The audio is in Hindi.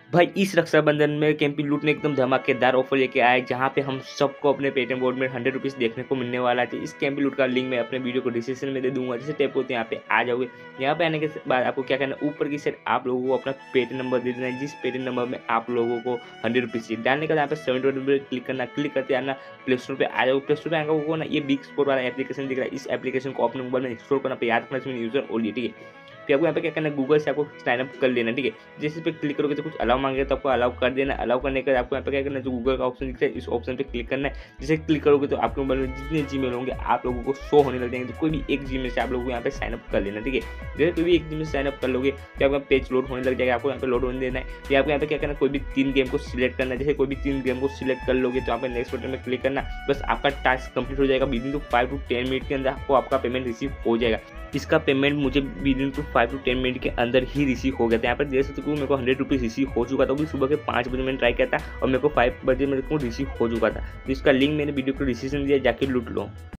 भाई इस रक्षाबंधन में कैंपी लूट ने एकदम धमाकेदार ऑफर लेके आए, जहाँ पे हम सबको अपने पेटीएम बोर्ड में 100 रुपीज़ देखने को मिलने वाला है। इस कैंपी लूट का लिंक मैं अपने वीडियो को डिस्क्रिप्शन में दे दूंगा। जैसे टैप होते हैं यहाँ पे आ जाओगे। यहाँ पे आने के बाद आपको क्या करना है, ऊपर की साइड आप लोगों को अपना पेटीएम नंबर दे देना है, जिस पेटीएम नंबर में आप लोगों को 100 रुपीज़ डालने का यहाँ पे 70 रुपये क्लिक करना। क्लिक करते आना प्ले स्टोर पर आ जाओ। प्ले स्टोर पर आएगा वो ना ये बिग स्पोर्ट वाला एप्लीकेशन दिख रहा है। इस एप्लीकेशन को अपने मोबाइल में इंस्टॉल करना पे याद रखना इसमें यूजर ओनली, ठीक है। फिर आपको यहाँ पे क्या करना है, गूगल से आपको साइन अप कर लेना, ठीक है। जैसे पे क्लिक करोगे तो कुछ अलाउ मांगेगा तो आपको अलाउ कर देना। अलाउ करने के बाद आपको यहाँ पे क्या करना है, जो गूगल का ऑप्शन दिखता है इस ऑप्शन पे क्लिक करना है। जैसे क्लिक करोगे तो आपके मोबाइल में जितने जीमेल होंगे आप लोगों को शो होने लग जाएंगे। तो कोई भी एक जीमेल से आप लोगों को यहाँ पे साइन अप कर लेना, ठीक है। जैसे कोई भी एक जीमेल साइन अप कर लोगे तो आपका पेज लोड होने लग जाएगा। आपको यहाँ पे लोड होने देना है। फिर आपको यहाँ पे क्या करना है, कोई भी 3 गेम को सिलेक्ट करना है। जैसे कोई भी 3 गेम को सिलेक्ट कर लोगे तो यहाँ पे नेक्स्ट बटन में क्लिक करना। बस आपका टास्क कंप्लीट हो जाएगा। विदिन 5 to 10 मिनट के अंदर आपको आपका पेमेंट रिसीव हो जाएगा। इसका पेमेंट मुझे विदिन 5 to 10 मिनट के अंदर ही रिसीव हो गया था। यहाँ पर देख सकते हो मेरे को 100 रुपीज़ रिसीव हो चुका था। वो भी सुबह के 5 बजे मैंने ट्राई किया था और मेरे को 5 बजे मेरे को रिसीव हो चुका था। तो इसका लिंक मैंने वीडियो को डिस्क्रिप्शन में दिया, जाके लूट लो।